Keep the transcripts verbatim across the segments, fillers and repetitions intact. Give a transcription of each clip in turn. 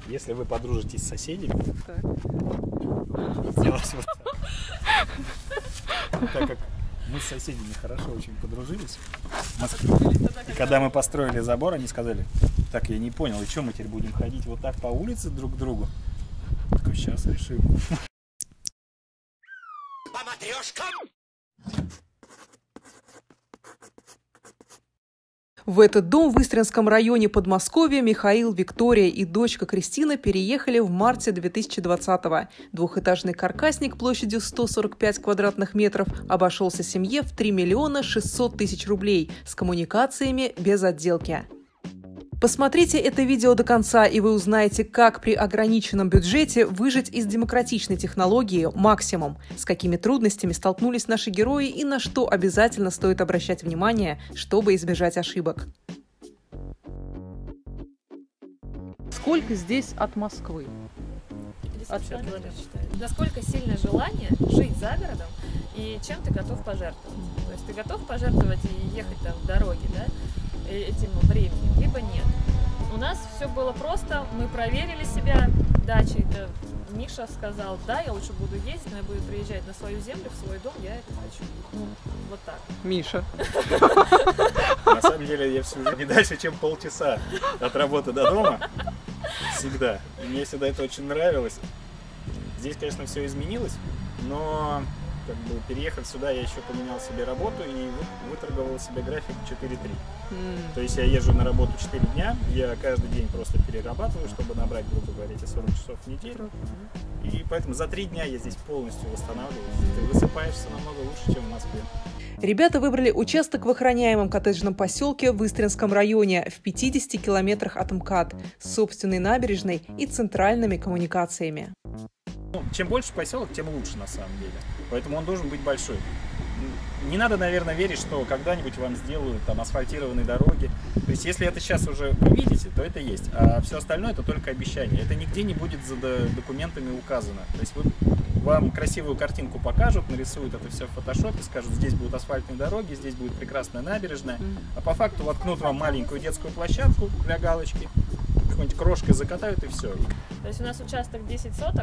Если вы подружитесь с соседями, Так. делать вот так. Так как мы с соседями хорошо очень подружились в Москве, и когда мы построили забор, они сказали: так, я не понял, и что мы теперь будем ходить вот так по улице друг к другу? Такой, сейчас решим. В этот дом в Истринском районе Подмосковья Михаил, Виктория и дочка Кристина переехали в марте две тысячи двадцатого. Двухэтажный каркасник площадью сто сорок пять квадратных метров обошелся семье в три миллиона шестьсот тысяч рублей с коммуникациями без отделки. Посмотрите это видео до конца, и вы узнаете, как при ограниченном бюджете выжать из демократичной технологии максимум, с какими трудностями столкнулись наши герои и на что обязательно стоит обращать внимание, чтобы избежать ошибок. Сколько здесь от Москвы? пятьдесят километров считаю. Насколько сильное желание жить за городом и чем ты готов пожертвовать. То есть ты готов пожертвовать и ехать там в дороге, да, этим временем, либо нет. У нас все было просто, мы проверили себя, дача, это Миша сказал, да, я лучше буду ездить, но я буду приезжать на свою землю, в свой дом, я это хочу. Ну, вот так. Миша. На самом деле я всю жизнь не дальше, чем полчаса от работы до дома. Всегда. И мне всегда это очень нравилось. Здесь, конечно, все изменилось, но как бы, переехав сюда, я еще поменял себе работу и выторговал себе график четыре три. Mm. То есть я езжу на работу четыре дня, я каждый день просто перерабатываю, чтобы набрать, грубо говоря, эти сорок часов в неделю. И поэтому за три дня я здесь полностью восстанавливаюсь. Ты высыпаешься намного лучше, чем в Москве. Ребята выбрали участок в охраняемом коттеджном поселке в Истринском районе в пятидесяти километрах от МКАД с собственной набережной и центральными коммуникациями. Ну, чем больше поселок, тем лучше на самом деле. Поэтому он должен быть большой. Не надо, наверное, верить, что когда-нибудь вам сделают там асфальтированные дороги. То есть, если это сейчас уже увидите, то это есть. А все остальное это только обещание. Это нигде не будет за документами указано. То есть, вот вам красивую картинку покажут, нарисуют это все в фотошопе, скажут, здесь будут асфальтные дороги, здесь будет прекрасная набережная. А по факту воткнут вам маленькую детскую площадку для галочки, какой-нибудь крошкой закатают и все. То есть у нас участок десять соток.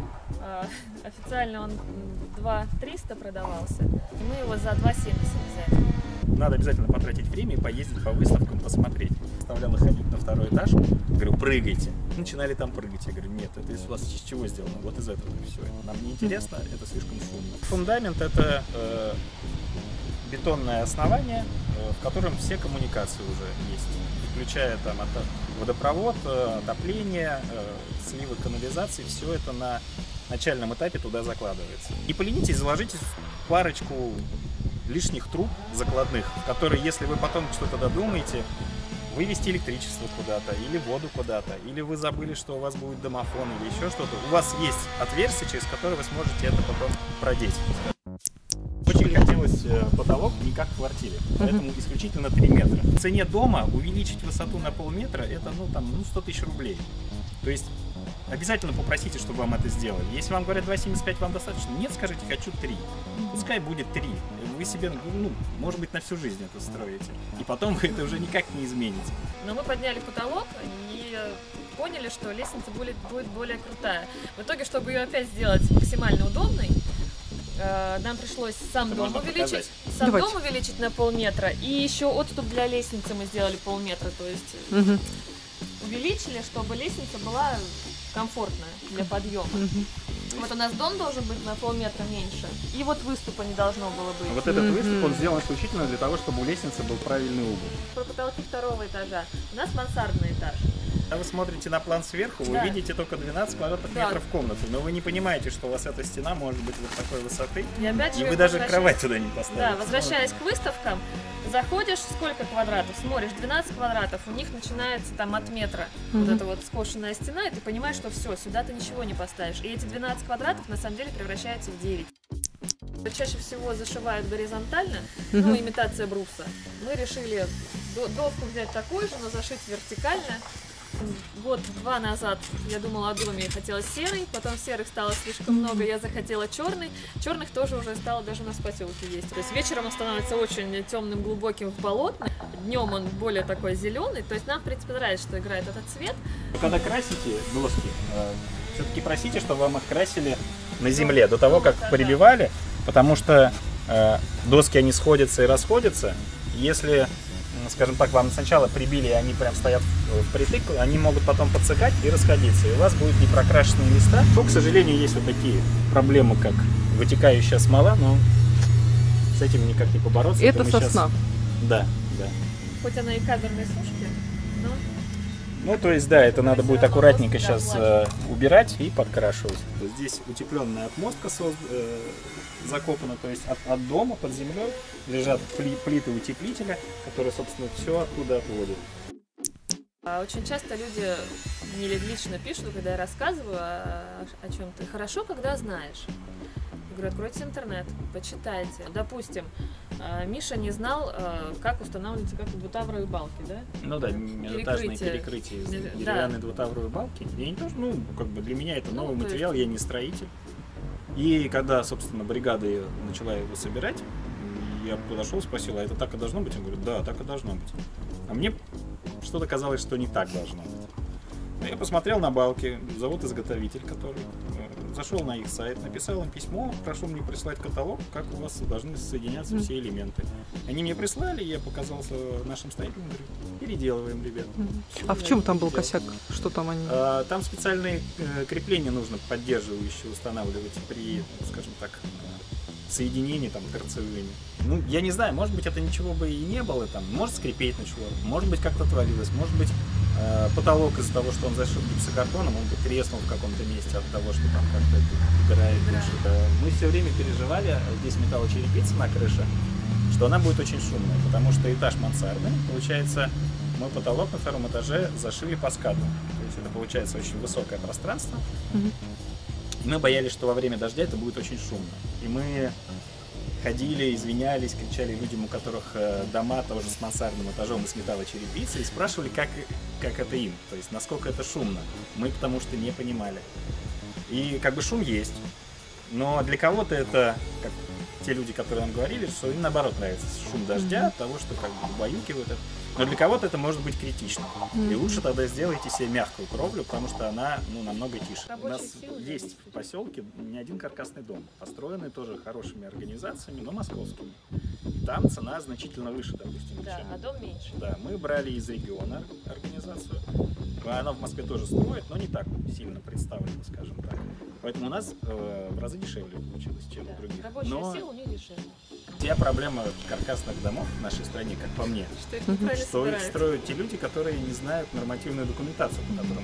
Официально он два триста продавался, и мы его за два семьдесят взяли. Надо обязательно потратить время и поездить по выставкам, посмотреть. Оставлял их ходить на второй этаж, говорю, прыгайте. Начинали там прыгать. Я говорю, нет, это из вас из чего сделано? Вот из этого все. Нам не интересно, это слишком шумно. Фундамент это э, бетонное основание, э, в котором все коммуникации уже есть, включая там водопровод, отопление, э, сливы канализации, все это на начальном этапе туда закладывается. Не поленитесь, заложите парочку лишних труб закладных, в которые, если вы потом что-то додумаете, вывести электричество куда-то, или воду куда-то, или вы забыли, что у вас будет домофон, или еще что-то, у вас есть отверстие, через которое вы сможете это потом продеть. Очень хотелось потолок не как в квартире, поэтому uh-huh. исключительно три метра. В цене дома увеличить высоту на полметра это ну, там, ну, сто тысяч рублей. То есть обязательно попросите, чтобы вам это сделали. Если вам говорят два семьдесят пять, вам достаточно? Нет, скажите, хочу три. Пускай будет три. Вы себе, ну, может быть, на всю жизнь это строите. И потом вы это уже никак не измените. Но мы подняли потолок и поняли, что лестница будет, будет более крутая. В итоге, чтобы ее опять сделать максимально удобной, нам пришлось сам это дом увеличить, сам Давайте. дом увеличить на полметра, и еще отступ для лестницы мы сделали полметра, то есть Угу. увеличили, чтобы лестница была комфортная для подъема. Угу. Вот у нас дом должен быть на полметра меньше, и вот выступа не должно было быть. Вот этот Mm-hmm. выступ, он сделан исключительно для того, чтобы у лестницы был правильный угол. Про потолки второго этажа. У нас мансардный этаж. Когда вы смотрите на план сверху, Да. вы видите только двенадцать квадратных Да. метров комнаты, но вы не понимаете, что у вас эта стена может быть вот такой высоты, И, опять же, и вы даже возвращаясь- кровать туда не поставите. Да, возвращаясь к выставкам, заходишь, сколько квадратов, смотришь, двенадцать квадратов, у них начинается там от метра Мгм. вот эта вот скошенная стена, и ты понимаешь, что все, сюда ты ничего не поставишь. И эти двенадцать квадратов на самом деле превращаются в девять. Чаще всего зашивают горизонтально, ну, Мгм. имитация бруса. Мы решили до- довку взять такую же, но зашить вертикально. Год-два назад я думала о доме и хотела серый, потом серых стало слишком много, я захотела черный. Черных тоже уже стало даже у нас в поселке есть. То есть вечером он становится очень темным, глубоким в болотном, днем он более такой зеленый. То есть нам, в принципе, нравится, что играет этот цвет. Когда красите доски, все-таки просите, чтобы вам их красили на земле, до того, как прибивали, потому что э, доски, они сходятся и расходятся. Если, скажем так, вам сначала прибили, и они прям стоят впритык, они могут потом подсыхать и расходиться, и у вас будут непрокрашенные места. Но, к сожалению, есть вот такие проблемы, как вытекающая смола, но с этим никак не побороться. Это сосна. Сейчас... Да, да. Хоть она и каверной сушки, но... Ну, то есть, да, это надо будет аккуратненько сейчас э, убирать и подкрашивать. Здесь утепленная отмостка созд... э, закопана, то есть от, от дома под землей лежат пли... плиты утеплителя, которые, собственно, все оттуда отводят. Очень часто люди мне лично пишут, когда я рассказываю о, о чем-то. Хорошо, когда знаешь. Я говорю, откройте интернет, почитайте. Допустим, Миша не знал, как устанавливаются как двутавровые балки, да? Ну да, межэтажные перекрытия из деревянной да. двутавровой балки. Я не то, что, ну, как бы для меня это новый ну, материал, есть... я не строитель. И когда, собственно, бригада начала его собирать, я подошел, спросил, а это так и должно быть? Он говорит, да, так и должно быть. А мне что-то казалось, что не так должно быть. Я посмотрел на балки, завод-изготовитель, который э, зашел на их сайт, написал им письмо, прошу мне прислать каталог, как у вас должны соединяться mm-hmm. все элементы. Они мне прислали, я показался нашим строителям, говорю, переделываем, ребят. Mm-hmm. А в чем там был косяк? Что там они? А, там специальные э, крепления нужно поддерживающие устанавливать при, скажем так, соединении, там, торцевыми. Ну, я не знаю, может быть, это ничего бы и не было, там, может скрипеть начало, может быть, как-то отвалилось, может быть, э, потолок из-за того, что он зашил гипсокартоном, он бы треснул в каком-то месте от того, что там как-то убирает души. Мы все время переживали, здесь металлочерепица на крыше, что она будет очень шумная, потому что этаж мансардный, получается, мы потолок на втором этаже зашили по скату, то есть это получается очень высокое пространство. Mm-hmm. И мы боялись, что во время дождя это будет очень шумно. И мы ходили, извинялись, кричали людям, у которых дома тоже с мансардным этажом и с металлочерепицей, и спрашивали, как, как это им, то есть насколько это шумно. Мы потому что не понимали. И как бы шум есть, но для кого-то это, как те люди, которые нам говорили, что им наоборот нравится шум дождя, от того, что как бы убаюкивает это. Но для кого-то это может быть критично. И лучше тогда сделайте себе мягкую кровлю, потому что она ну, намного тише. У нас есть в поселке не один каркасный дом, построенный тоже хорошими организациями, но московскими. И там цена значительно выше, допустим. Да, чем... а дом меньше. Да, мы брали из региона организацию. Она в Москве тоже строит, но не так сильно представлена, скажем так. Поэтому у нас э, в разы дешевле получилось, чем да. у других. Рабочая но... сила у них дешевле. Вся проблема каркасных домов в нашей стране, как по мне, что, их, что их строят те люди, которые не знают нормативную документацию, по которым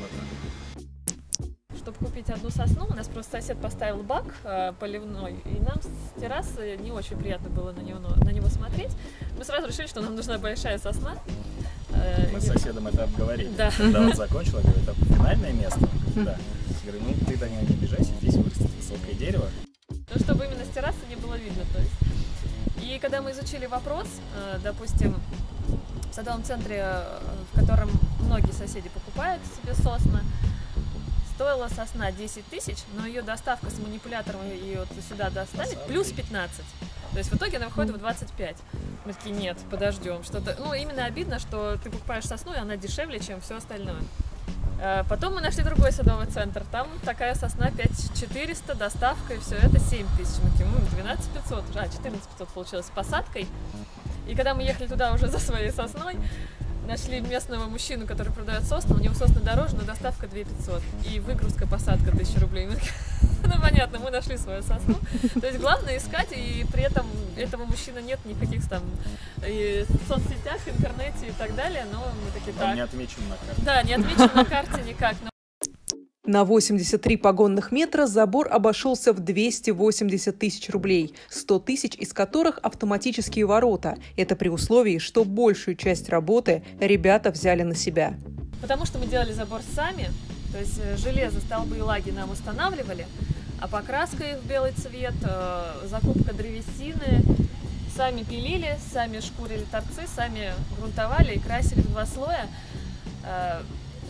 это. Чтобы купить одну сосну, у нас просто сосед поставил бак э, поливной, и нам с террасы не очень приятно было на него, на него смотреть. Мы сразу решили, что нам нужна большая сосна. Э, Мы и... с соседом это обговорили. Да. Когда он закончил, я говорю, это финальное место. Да. Я говорю, ну ты до него не обижайся, здесь вырастет высокое дерево. Ну, чтобы именно с террасы не было видно, то есть. И когда мы изучили вопрос, допустим, в садовом центре, в котором многие соседи покупают себе сосны, стоила сосна десять тысяч, но ее доставка с манипулятором ее вот сюда доставить плюс пятнадцать. То есть в итоге она выходит в двадцать пять. Мы такие, нет, подождем. Что-то... Ну, именно обидно, что ты покупаешь сосну, и она дешевле, чем все остальное. Потом мы нашли другой садовый центр, там такая сосна пять тысяч четыреста, доставка и все это семь тысяч, мы такие, двенадцать тысяч пятьсот, а четырнадцать тысяч пятьсот получилось с посадкой. И когда мы ехали туда уже за своей сосной, нашли местного мужчину, который продает сосны, у него сосны дороже, но доставка две тысячи пятьсот и выгрузка, посадка тысяча рублей. Ну понятно, мы нашли свою сосну. То есть главное искать, и при этом этого мужчины нет никаких там и в соцсетях, в интернете и так далее, но мы такие так. Он не отмечен на карте. Да, не отмечен на карте никак. Но... На восемьдесят три погонных метра забор обошелся в двести восемьдесят тысяч рублей, сто тысяч из которых автоматические ворота. Это при условии, что большую часть работы ребята взяли на себя. Потому что мы делали забор сами, то есть железо, столбы и лаги нам устанавливали, а покраска их в белый цвет, закупка древесины, сами пилили, сами шкурили торцы, сами грунтовали и красили в два слоя.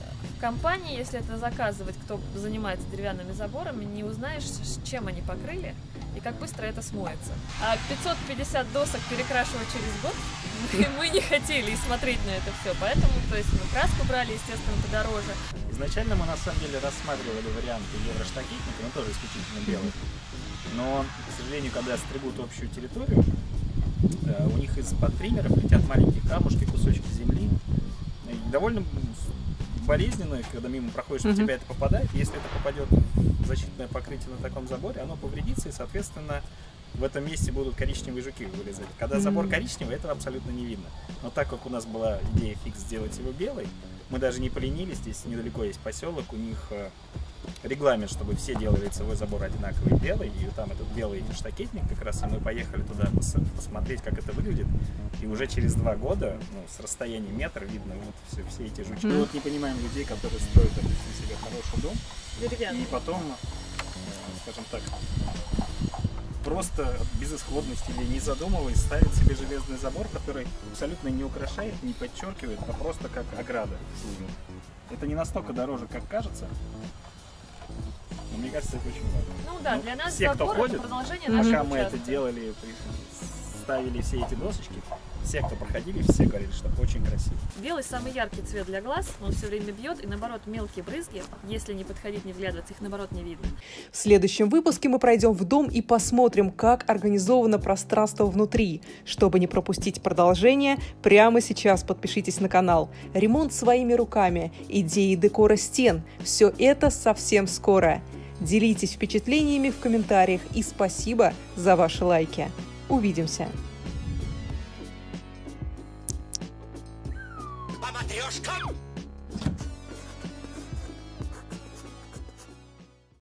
компании, если это заказывать, кто занимается деревянными заборами, не узнаешь, чем они покрыли и как быстро это смоется. А пятьсот пятьдесят досок перекрашивать через год мы не хотели и смотреть на это все, поэтому, то есть, мы краску брали, естественно, подороже. Изначально мы на самом деле рассматривали варианты евроштакетника, он тоже исключительно белый. Но, к сожалению, когда стригут общую территорию, у них из-под триммеров летят маленькие камушки, кусочки земли. И довольно болезненно, когда мимо проходишь, mm-hmm. в тебя это попадает. Если это попадет в защитное покрытие на таком заборе, оно повредится, и, соответственно, в этом месте будут коричневые жуки вылезать. Когда mm-hmm. забор коричневый, этого абсолютно не видно. Но так как у нас была идея фикс сделать его белый, мы даже не поленились. Здесь недалеко есть поселок, у них регламент, чтобы все делали лицевой забор одинаковый белый, и там этот белый штакетник как раз, и мы поехали туда пос посмотреть, как это выглядит, и уже через два года, ну, с расстояния метра видно вот все, все эти жучки. Мы вот не понимаем людей, которые строят, допустим, себе хороший дом, деревянный, и потом, скажем так, просто от безысходности или не задумываясь ставит себе железный забор, который абсолютно не украшает, не подчеркивает, а просто как ограда служит. Это не настолько дороже, как кажется. Но мне кажется, это очень важно. Ну да, ну, для нас все, кто ходит, продолжение пока нашего мы участка. это делали, ставили все эти досочки, все, кто проходили, все говорили, что очень красиво. Белый самый яркий цвет для глаз, он все время бьет, и наоборот мелкие брызги, если не подходить, не вглядываться, их наоборот не видно. В следующем выпуске мы пройдем в дом и посмотрим, как организовано пространство внутри. Чтобы не пропустить продолжение, прямо сейчас подпишитесь на канал. Ремонт своими руками, идеи декора стен – все это совсем скоро. Делитесь впечатлениями в комментариях и спасибо за ваши лайки. Увидимся! По матрешкам!